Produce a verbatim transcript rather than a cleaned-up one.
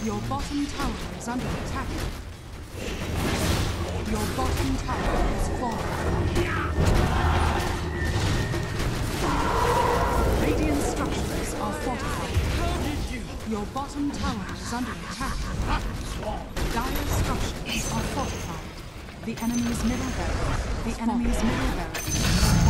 Your bottom tower is under attack. Your bottom tower is falling. Radiant structures are fortified. Your bottom tower is under attack. Dire structures are fortified. The enemy's middle barracks. The enemy's middle barracks.